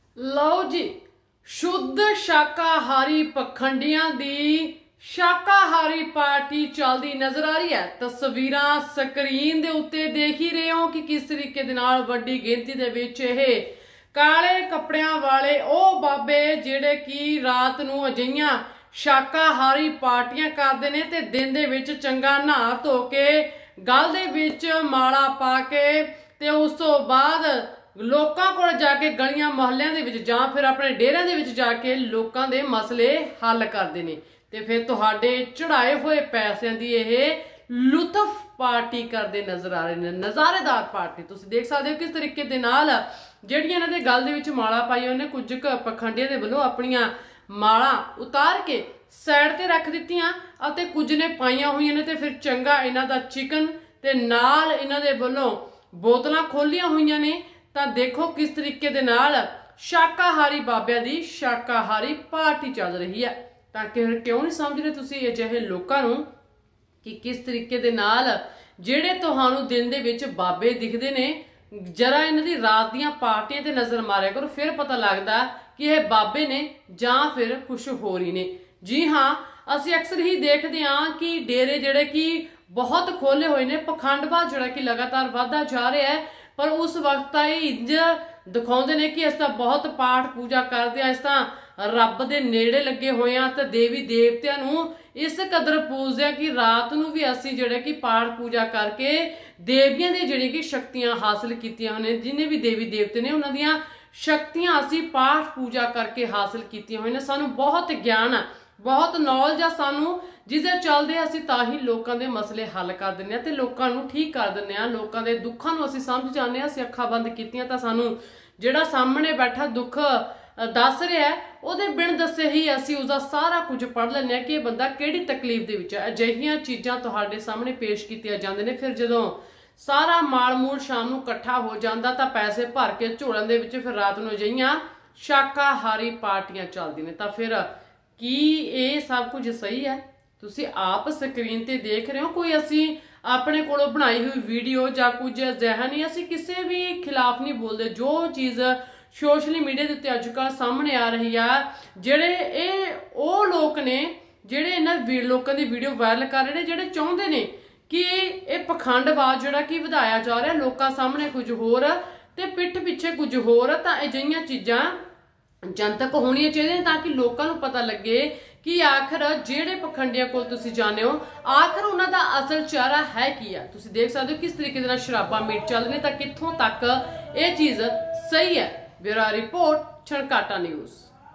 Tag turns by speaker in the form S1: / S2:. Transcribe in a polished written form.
S1: ਲਓ ਜੀ, शुद्ध शाकाहारी पखंडियां दी शाकाहारी पार्टी चलती नजर आ रही है। तस्वीरां स्क्रीन दे उत्ते देख ही रहे हो कि किस तरीके दे नाल वड्डी गिनती दे विच इह काले कपड़ियां वाले ओ बाबे जिहड़े कि रात नूं अजिहियां शाकाहारी पार्टियां करदे ने ते दिन दे विच चंगा नहा धो के गल दे विच माला पा के ते उस तो बाद लोकां कोल जाके गलियां मोहल्लियां दे विच जां फिर अपने डेरियां दे विच जाके लोकां दे मसले हल करदे ने ते फिर तुहाडे चढ़ाए हुए पैसिਆਂ दी ਇਹ लुत्फ पार्टी करदे नजर आ रहे ने। नज़ारेदार पार्टी तुसीं देख सकदे हो किस तरीके दे नाल ਜਿਹੜੀਆਂ ਇਹਨਾਂ ਦੇ गल दे विच माला पाई ਉਹਨੇ कुछ पखंडियां दे ਵੱਲੋਂ ਆਪਣੀਆਂ माला उतार के साइड ते रख दित्तियां ਅਤੇ कुछ ने पाईयां होईयां ने ते फिर चंगा इन्हां दा चिकन ते नाल इन्हां दे ਵੱਲੋਂ बोतलां खोलियां होईयां ने। ਤਾਂ देखो किस तरीके दे नाल शाकाहारी बाबिਆਂ ਦੀ शाकाहारी पार्टी चल रही है। ਤਾਂ क्यों नहीं समझ रहे तुसीं अजिहे लोकां नूं कि किस तरीके दे नाल ਜਿਹੜੇ ਤੁਹਾਨੂੰ दिन दे विच बाबे दिखदे ने जरा इन्हां दी रात दीयां पार्टियां ते नज़र मारिया करो फिर पता लगदा कि ये बाबे ने जां फिर कुछ होर ही ने। जी हाँ, ਅਸੀਂ अक्सर ही देखते हाँ कि डेरे जिहड़े कि बहुत खोले हुए ने, पखंडवाद जिहड़ा कि लगातार वधदा जा रहा है। पर उस वक्त इंज दिखाते हैं कि अस तां बहुत पाठ पूजा करते हैं, अस तां रब दे नेड़े लगे हुए हैं तो देवी देवतियां नूं इस कदर पूजदे हैं कि रात नूं भी असीं जिहड़े कि पाठ पूजा करके देवियां दी जिहड़ी कि शक्तियां हासिल कीतियां होने, जिन्ने भी देवी देवते ने उन्हां दीयां शक्तियां असीं पाठ पूजा करके हासिल कीतियां होईयां। सानूं बहुत ज्ञान है, बहुत नॉलेज आ सानूं, जिसदे चलदे असीं तां ही लोकां दे मसले हल कर दिंदे आ ते लोकां नूं ठीक कर दिंदे आ, लोकां दे दुੱਖਾਂ नूं असीं समझ जांदे आ। असीं अखां बंद कीतियां तां सानूं जिहड़ा सामने बैठा दुੱਖ दस रहा है ਉਹਦੇ बिन दसे ही असीं उसदा सारा कुछ पढ़ लैंदे आ कि ਇਹ ਬੰਦਾ ਕਿਹੜੀ तकलीफ ਦੇ ਵਿੱਚ ਹੈ। ਅਜਿਹੀਆਂ ਚੀਜ਼ਾਂ ਤੁਹਾਡੇ ਸਾਹਮਣੇ ਪੇਸ਼ ਕੀਤੀਆਂ ਜਾਂਦੇ ਨੇ। ਫਿਰ ਜਦੋਂ ਸਾਰਾ ਮਾਲ ਮੂਲ ਸ਼ਾਮ ਨੂੰ ਇਕੱਠਾ ਹੋ ਜਾਂਦਾ ਤਾਂ ਪੈਸੇ ਭਰ ਕੇ ਝੋਲਿਆਂ ਦੇ ਵਿੱਚ ਫਿਰ ਰਾਤ ਨੂੰ ਅਜਿਹੀਆਂ ਸ਼ਾਕਾਹਾਰੀ ਪਾਰਟੀਆਂ ਚੱਲਦੀਆਂ ਨੇ। ਤਾਂ ਫਿਰ ਕੀ ਇਹ ਸਭ ਕੁਝ ਸਹੀ ਹੈ? ਤੁਸੀਂ ਆਪ ਸਕਰੀਨ ਤੇ ਦੇਖ ਰਹੇ ਹੋ। ਕੋਈ ਅਸੀਂ ਆਪਣੇ ਕੋਲੋਂ ਬਣਾਈ ਹੋਈ ਵੀਡੀਓ ਜਾਂ ਕੁਝ ਅਜਿਹਾ ਨਹੀਂ, ਅਸੀਂ ਕਿਸੇ ਵੀ ਖਿਲਾਫ ਨਹੀਂ ਬੋਲਦੇ। ਜੋ ਚੀਜ਼ सोशल मीडिया के उत्ते अजकल सामने आ रही है, जेडे ਉਹ लोग ने ਜਿਹੜੇ ਇਹਨਾਂ ਲੋਕਾਂ ਦੀ ਵੀਡੀਓ ਵਾਇਰਲ ਕਰ ਰਹੇ ਨੇ, ਜਿਹੜੇ ਚਾਹੁੰਦੇ ਨੇ ਕਿ ਇਹ ਪਖੰਡਵਾਦ ਜਿਹੜਾ ਕਿ ਵਧਾਇਆ ਜਾ ਰਿਹਾ ਲੋਕਾਂ ਸਾਹਮਣੇ ਕੁਝ ਹੋਰ ਤੇ ਪਿੱਠ ਪਿੱਛੇ ਕੁਝ ਹੋਰ। ਤਾਂ ਅਜਿਹੀਆਂ ਚੀਜ਼ਾਂ ਜਨਤਕ ਹੋਣੀਆਂ ਚਾਹੀਦੀਆਂ ਤਾਂ ਕਿ ਲੋਕਾਂ ਨੂੰ ਪਤਾ ਲੱਗੇ ਕਿ ਆਖਰ ਜਿਹੜੇ ਪਖੰਡੀਆਂ ਕੋਲ ਤੁਸੀਂ ਜਾਣਦੇ ਹੋ ਆਖਰ ਉਹਨਾਂ ਦਾ ਅਸਲ ਚਿਹਰਾ ਹੈ ਕੀ ਆ। ਤੁਸੀਂ ਦੇਖ ਸਕਦੇ ਹੋ ਕਿਸ ਤਰੀਕੇ ਦੇ ਨਾਲ ਸ਼ਰਾਬਾਂ ਮੀਟ ਚੱਲ ਰਹੇ ਨੇ, ਤਾਂ ਕਿੱਥੋਂ ਤੱਕ ਇਹ ਚੀਜ਼ ਸਹੀ ਹੈ। ब्यूरो रिपोर्ट छणकाटा न्यूज़।